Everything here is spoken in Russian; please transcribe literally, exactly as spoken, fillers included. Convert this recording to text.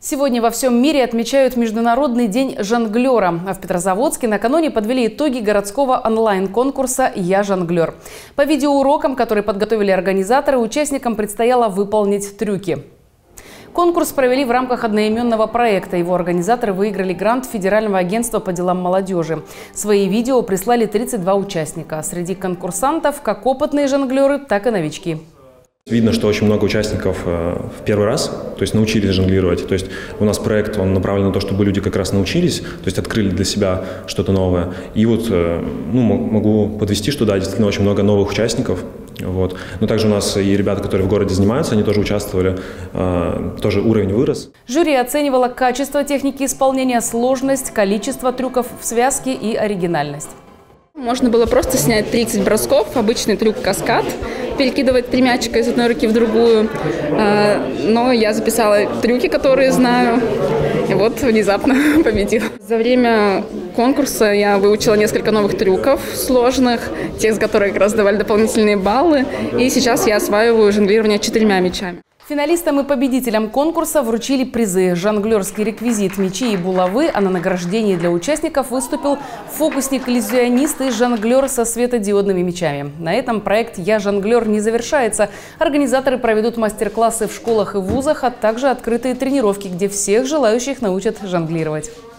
Сегодня во всем мире отмечают Международный день жонглера. А в Петрозаводске накануне подвели итоги городского онлайн-конкурса «Я жонглер». По видеоурокам, которые подготовили организаторы, участникам предстояло выполнить трюки. Конкурс провели в рамках одноименного проекта. Его организаторы выиграли грант Федерального агентства по делам молодежи. Свои видео прислали тридцать два участника. Среди конкурсантов как опытные жонглеры, так и новички. Видно, что очень много участников в первый раз, то есть научились жонглировать. То есть у нас проект, он направлен на то, чтобы люди как раз научились, то есть открыли для себя что-то новое. И вот ну, могу подвести, что да, действительно очень много новых участников. Вот. Но также у нас и ребята, которые в городе занимаются, они тоже участвовали, тоже уровень вырос. Жюри оценивало качество техники исполнения, сложность, количество трюков в связке и оригинальность. Можно было просто снять тридцать бросков, обычный трюк каскад, перекидывать три мячика из одной руки в другую. Но я записала трюки, которые знаю, и вот внезапно победила. За время конкурса я выучила несколько новых трюков сложных, тех, за которые как раз давали дополнительные баллы. И сейчас я осваиваю жонглирование четырьмя мячами. Финалистам и победителям конкурса вручили призы: жонглерский реквизит, мячи и булавы, а на награждении для участников выступил фокусник-иллюзионист и жонглер со светодиодными мячами. На этом проект «Я жонглер» не завершается. Организаторы проведут мастер-классы в школах и вузах, а также открытые тренировки, где всех желающих научат жонглировать.